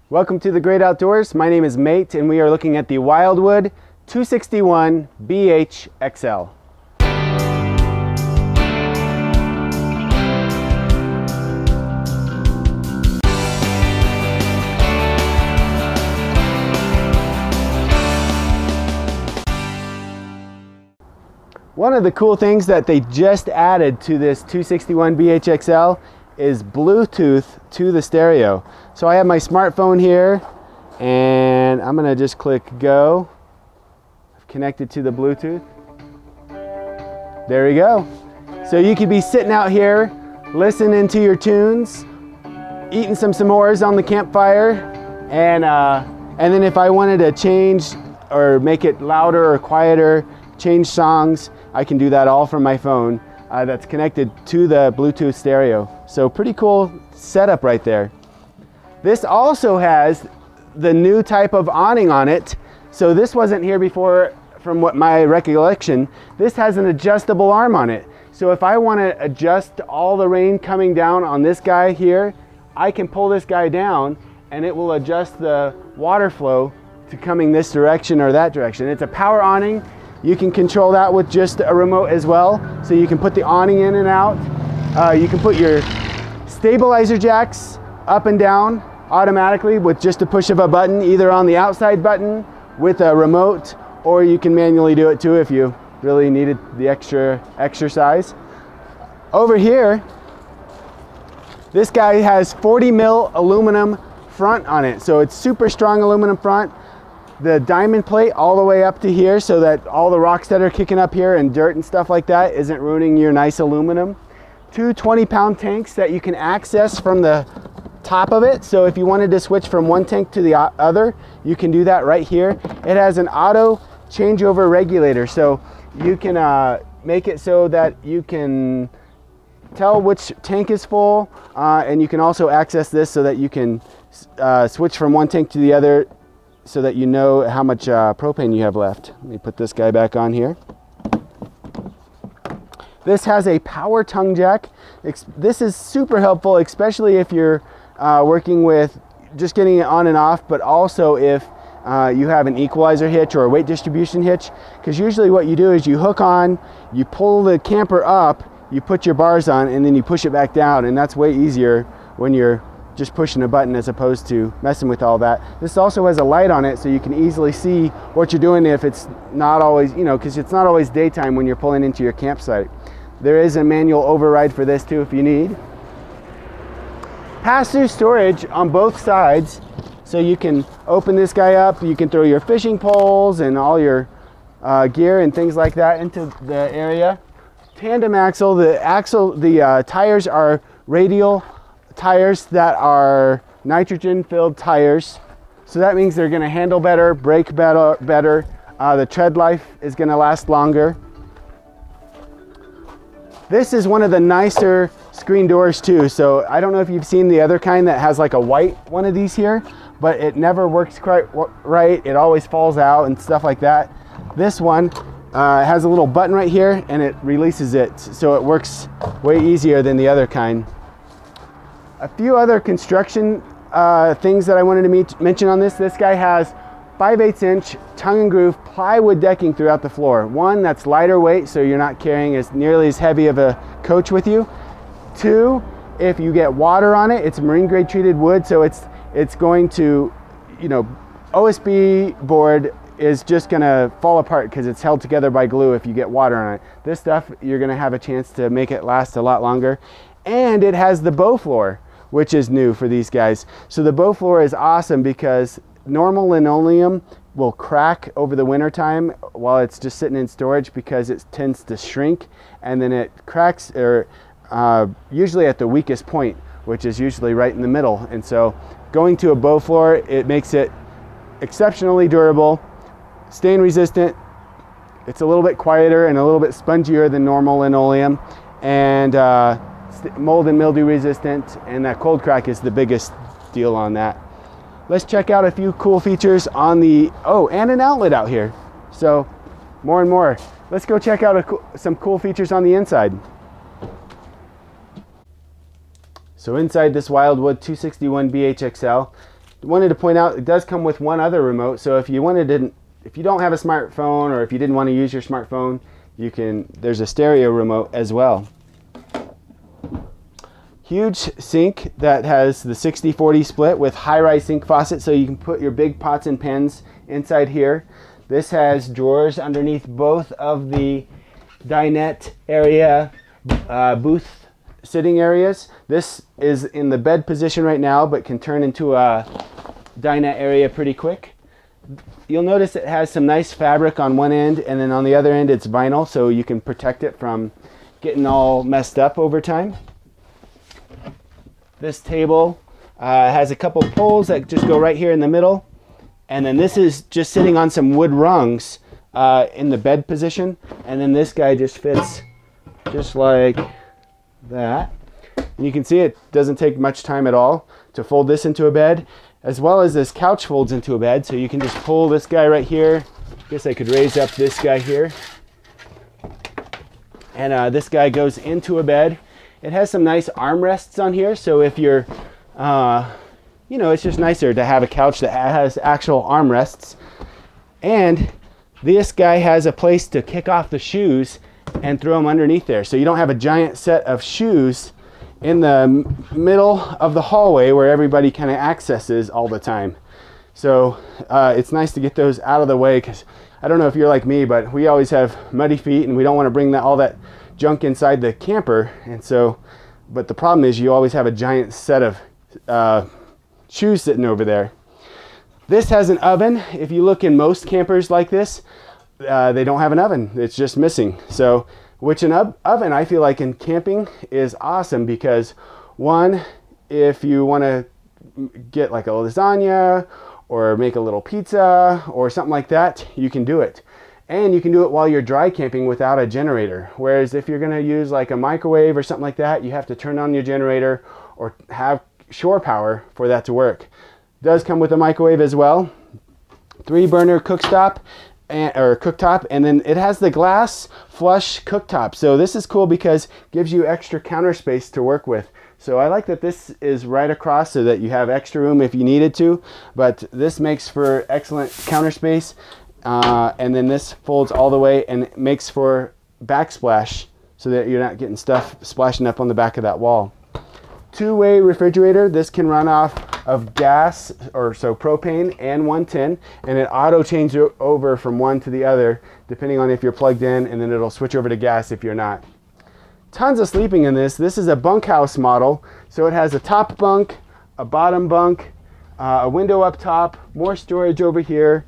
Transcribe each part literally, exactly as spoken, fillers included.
Welcome to the Great Outdoors. My name is Mate and we are looking at the Wildwood two sixty-one B H X L. One of the cool things that they just added to this two sixty-one B H X L is Bluetooth to the stereo. So I have my smartphone here and I'm gonna just click go. I've connected to the Bluetooth. There we go. So you could be sitting out here listening to your tunes, eating some s'mores on the campfire, and uh, and then if I wanted to change or make it louder or quieter, change songs, I can do that all from my phone uh, that's connected to the Bluetooth stereo. So pretty cool setup right there. This also has the new type of awning on it. So this wasn't here before from what my recollection. This has an adjustable arm on it. So if I want to adjust all the rain coming down on this guy here, I can pull this guy down and it will adjust the water flow to coming this direction or that direction. It's a power awning. You can control that with just a remote as well. So you can put the awning in and out. Uh, you can put your stabilizer jacks up and down automatically with just a push of a button, either on the outside button with a remote, or you can manually do it too if you really needed the extra exercise. Over here, this guy has forty mil aluminum front on it. So it's super strong aluminum front. The diamond plate all the way up to here so that all the rocks that are kicking up here and dirt and stuff like that isn't ruining your nice aluminum. Two twenty pound tanks that you can access from the top of it. So if you wanted to switch from one tank to the other, you can do that right here. It has an auto changeover regulator. So you can uh, make it so that you can tell which tank is full. Uh, and you can also access this so that you can uh, switch from one tank to the other, so that you know how much uh, propane you have left. Let me put this guy back on here. This has a power tongue jack. This is super helpful, especially if you're uh, working with just getting it on and off, but also if uh, you have an equalizer hitch or a weight distribution hitch, because usually what you do is you hook on, you pull the camper up, you put your bars on, and then you push it back down, and that's way easier when you're just pushing a button as opposed to messing with all that. This also has a light on it so you can easily see what you're doing if it's not always, you know, because it's not always daytime when you're pulling into your campsite. There is a manual override for this too if you need. Pass-through storage on both sides, so you can open this guy up, you can throw your fishing poles and all your uh, gear and things like that into the area. Tandem axle, the axle, the uh, tires are radial tires that are nitrogen filled tires, so that means they're going to handle better, brake better, better. Uh, the tread life is going to last longer. This is one of the nicer screen doors too, so I don't know if you've seen the other kind that has like a white one of these here, but it never works quite right. It always falls out and stuff like that. This one uh, has a little button right here and it releases it, so it works way easier than the other kind. A few other construction uh, things that I wanted to meet, mention on this. This guy has five eighths inch tongue and groove plywood decking throughout the floor. One, that's lighter weight, so you're not carrying as nearly as heavy of a coach with you. Two, if you get water on it, it's marine grade treated wood, so it's it's going to, you know, O S B board is just gonna fall apart because it's held together by glue if you get water on it. This stuff, you're gonna have a chance to make it last a lot longer. And it has the bow floor, which is new for these guys. So the bow floor is awesome because normal linoleum will crack over the winter time while it's just sitting in storage because it tends to shrink, and then it cracks or uh, usually at the weakest point, which is usually right in the middle. And so going to a bow floor, it makes it exceptionally durable, stain resistant. It's a little bit quieter and a little bit spongier than normal linoleum, and uh, mold and mildew resistant, and that cold crack is the biggest deal on that. Let's check out a few cool features on the, oh, and an outlet out here. So more and more. Let's go check out a, some cool features on the inside. So inside this Wildwood two sixty-one B H X L, wanted to point out it does come with one other remote. So if you wanted to, if you don't have a smartphone, or if you didn't want to use your smartphone, you can, there's a stereo remote as well. Huge sink that has the sixty forty split with high-rise sink faucet, so you can put your big pots and pans inside here. This has drawers underneath both of the dinette area, uh, booth sitting areas. This is in the bed position right now, but can turn into a dinette area pretty quick. You'll notice it has some nice fabric on one end, and then on the other end it's vinyl, so you can protect it from getting all messed up over time. This table uh, has a couple poles that just go right here in the middle, and then this is just sitting on some wood rungs uh, in the bed position, and then this guy just fits just like that. And you can see it doesn't take much time at all to fold this into a bed, as well as this couch folds into a bed, so you can just pull this guy right here. I guess I could raise up this guy here, and uh, this guy goes into a bed. It has some nice armrests on here, so if you're, uh, you know, it's just nicer to have a couch that has actual armrests. And this guy has a place to kick off the shoes and throw them underneath there, so you don't have a giant set of shoes in the middle of the hallway where everybody kind of accesses all the time. So uh, it's nice to get those out of the way, because I don't know if you're like me, but we always have muddy feet and we don't want to bring that all that junk inside the camper. And so, but the problem is you always have a giant set of uh, shoes sitting over there. This has an oven. If you look in most campers like this, uh, they don't have an oven. It's just missing. So, which an oven I feel like in camping is awesome, because one, if you want to get like a lasagna or make a little pizza or something like that, you can do it. And you can do it while you're dry camping without a generator. Whereas if you're gonna use like a microwave or something like that, you have to turn on your generator or have shore power for that to work. It does come with a microwave as well. Three burner cooktop, and, or cooktop, and then it has the glass flush cooktop. So this is cool because it gives you extra counter space to work with. So I like that this is right across so that you have extra room if you needed to, but this makes for excellent counter space. Uh, and then this folds all the way and it makes for backsplash so that you're not getting stuff splashing up on the back of that wall. Two-way refrigerator. This can run off of gas, or so propane and one ten, and it auto changes over from one to the other depending on if you're plugged in, and then it'll switch over to gas if you're not. Tons of sleeping in this. This is a bunkhouse model, so it has a top bunk, a bottom bunk, uh, a window up top, more storage over here.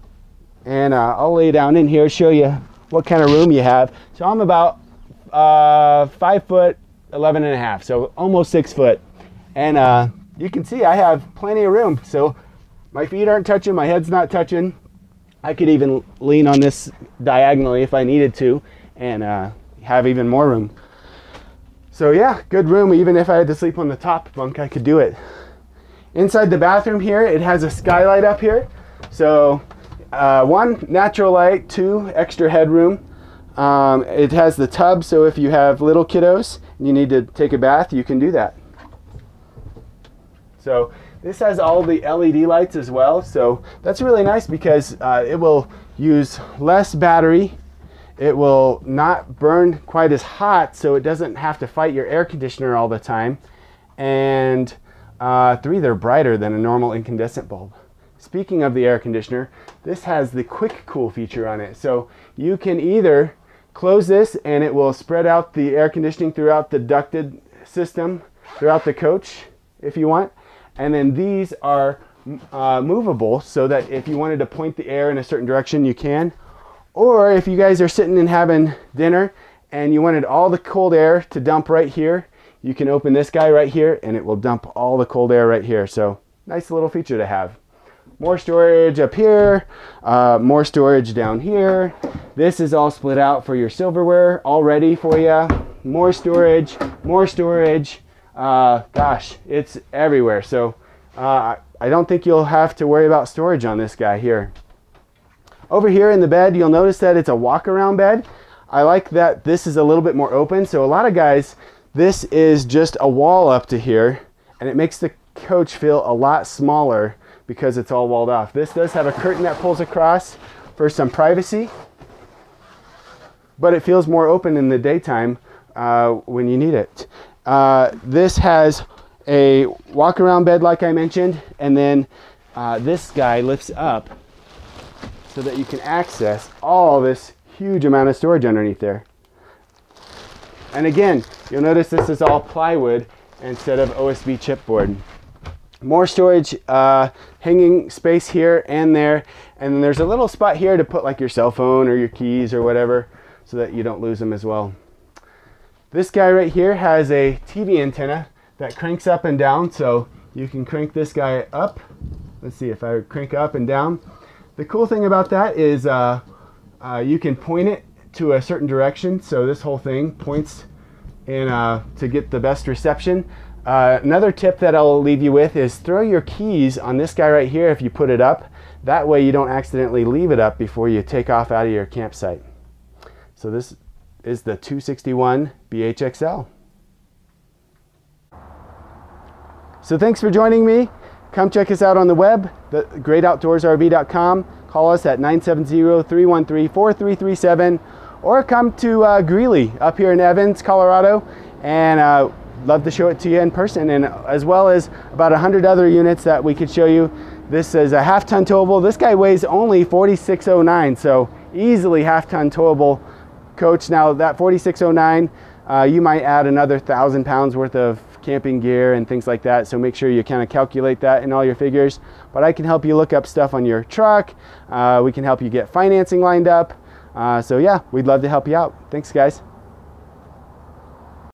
And uh, I'll lay down in here, show you what kind of room you have. So I'm about uh, five foot, eleven and a half, so almost six foot. And uh, you can see I have plenty of room. So my feet aren't touching, my head's not touching. I could even lean on this diagonally if I needed to, and uh, have even more room. So yeah, good room. Even if I had to sleep on the top bunk, I could do it. Inside the bathroom here, it has a skylight up here. So Uh, one, natural light. Two, extra headroom. Um, it has the tub, so if you have little kiddos and you need to take a bath, you can do that. So this has all the L E D lights as well, so that's really nice because uh, it will use less battery. It will not burn quite as hot, so it doesn't have to fight your air conditioner all the time. And uh, three, they're brighter than a normal incandescent bulb. Speaking of the air conditioner, this has the quick cool feature on it. So you can either close this and it will spread out the air conditioning throughout the ducted system, throughout the coach if you want. And then these are uh, movable so that if you wanted to point the air in a certain direction, you can. Or if you guys are sitting and having dinner and you wanted all the cold air to dump right here, you can open this guy right here and it will dump all the cold air right here. So nice little feature to have. More storage up here, uh, more storage down here. This is all split out for your silverware, all ready for you. More storage, more storage. Uh, gosh, it's everywhere. So uh, I don't think you'll have to worry about storage on this guy here. Over here in the bed, you'll notice that it's a walk-around bed. I like that this is a little bit more open. So a lot of guys, this is just a wall up to here, and it makes the coach feel a lot smaller because it's all walled off. This does have a curtain that pulls across for some privacy, but it feels more open in the daytime uh, when you need it. Uh, this has a walk around bed like I mentioned, and then uh, this guy lifts up so that you can access all this huge amount of storage underneath there. And again, you'll notice this is all plywood instead of O S B chipboard. More storage, uh, hanging space here and there, and then there's a little spot here to put like your cell phone or your keys or whatever so that you don't lose them as well. This guy right here has a T V antenna that cranks up and down, so you can crank this guy up. Let's see if I crank up and down. The cool thing about that is uh, uh, you can point it to a certain direction, so this whole thing points in uh, to get the best reception. Uh, another tip that I'll leave you with is throw your keys on this guy right here if you put it up. That way you don't accidentally leave it up before you take off out of your campsite. So this is the two sixty-one B H X L. So thanks for joining me. Come check us out on the web, the great outdoors R V dot com. Call us at nine seven zero, three one three, four three three seven, or come to uh, Greeley up here in Evans, Colorado, and uh, love to show it to you in person, and as well as about a hundred other units that we could show you. This is a half ton towable. This guy weighs only forty-six oh nine, so easily half ton towable coach. Now that forty-six oh nine, uh, you might add another thousand pounds worth of camping gear and things like that, so make sure you kind of calculate that in all your figures. But I can help you look up stuff on your truck. Uh, we can help you get financing lined up. Uh, so yeah, we'd love to help you out. Thanks guys.